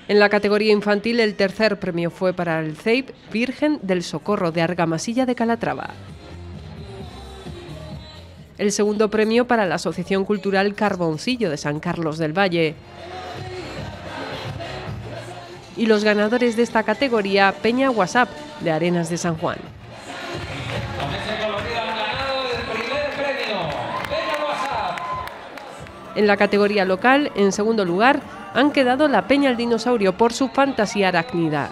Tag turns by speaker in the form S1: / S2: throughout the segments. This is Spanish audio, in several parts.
S1: En la categoría infantil, el tercer premio fue para el CEIP Virgen del Socorro de Argamasilla de Calatrava. El segundo premio para la Asociación Cultural Carboncillo de San Carlos del Valle. Y los ganadores de esta categoría, Peña WhatsApp de Arenas de San Juan. En la categoría local, en segundo lugar, han quedado la Peña El Dinosaurio por su fantasía arácnida.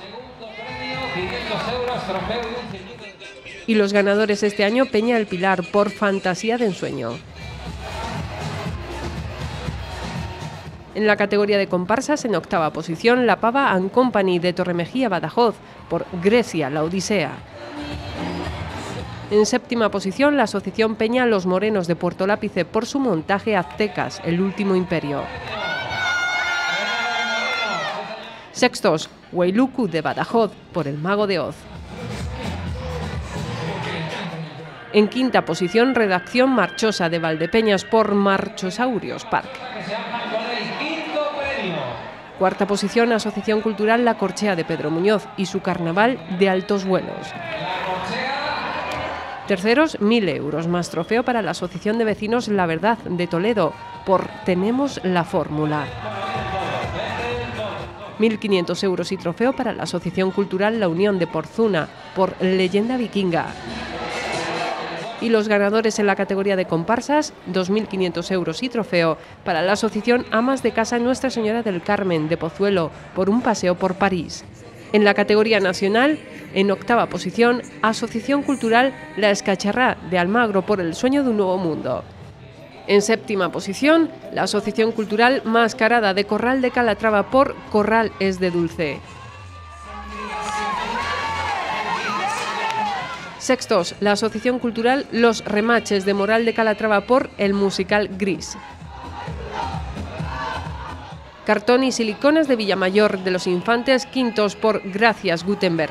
S1: Y los ganadores este año, Peña El Pilar por fantasía de ensueño. En la categoría de comparsas, en octava posición, la Pava and Company de Torremejía, Badajoz, por Grecia, la Odisea. En séptima posición, la Asociación Peña Los Morenos de Puerto Lápice por su montaje Aztecas, el último imperio. Sextos, Huaylucu de Badajoz por El Mago de Oz. En quinta posición, Redacción Marchosa de Valdepeñas por Marchosaurios Park. Cuarta posición, Asociación Cultural La Corchea de Pedro Muñoz y su carnaval de altos vuelos. Terceros, 1.000 euros más trofeo para la Asociación de Vecinos La Verdad de Toledo por Tenemos la Fórmula. 1.500 euros y trofeo para la Asociación Cultural La Unión de Porzuna por Leyenda Vikinga. Y los ganadores en la categoría de comparsas, 2.500 euros y trofeo para la Asociación Amas de Casa Nuestra Señora del Carmen de Pozuelo por un paseo por París. En la categoría nacional, en octava posición, Asociación Cultural La Escacharrá de Almagro por El Sueño de un Nuevo Mundo. En séptima posición, la Asociación Cultural Mascarada de Corral de Calatrava por Corral es de Dulce. Sextos, la Asociación Cultural Los Remaches de Moral de Calatrava por El Musical Gris. Cartón y Siliconas de Villamayor de los Infantes, quintos por Gracias Gutenberg.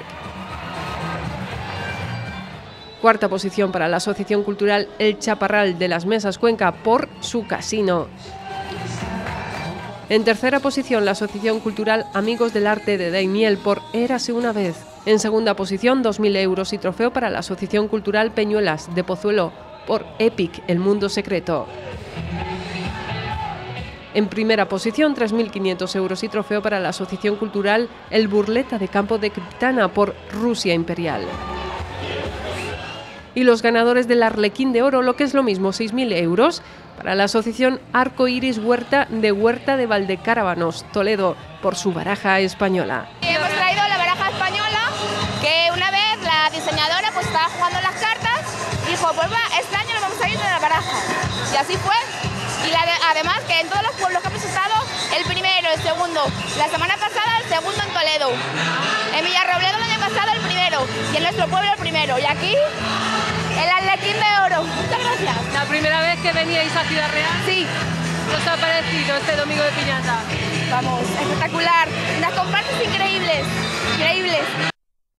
S1: Cuarta posición para la Asociación Cultural El Chaparral de las Mesas Cuenca por Su Casino. En tercera posición, la Asociación Cultural Amigos del Arte de Daimiel por Érase una vez. En segunda posición, 2.000 euros y trofeo para la Asociación Cultural Peñuelas de Pozuelo por Epic, El Mundo Secreto. En primera posición, 3.500 euros y trofeo para la Asociación Cultural El Burleta de Campo de Criptana por Rusia Imperial. Y los ganadores del Arlequín de Oro, lo que es lo mismo, 6.000 euros para la Asociación Arco Iris Huerta de Valdecárabanos, Toledo, por su baraja española.
S2: Hemos traído la baraja española, que una vez la diseñadora pues estaba jugando las cartas, dijo, pues va, este año lo vamos a ir de la baraja. Y así fue. Y además que en todos los pueblos que ha presentado, el primero, el segundo. La semana pasada el segundo en Toledo. En Villarrobledo el año pasado el primero. Y en nuestro pueblo el primero. Y aquí el Arlequín de Oro. Muchas gracias.
S1: ¿La primera vez que veníais a Ciudad Real?
S2: Sí.
S1: ¿Qué os ha parecido este domingo de piñata?
S2: Vamos, espectacular. Unas comparsas increíbles. Increíbles.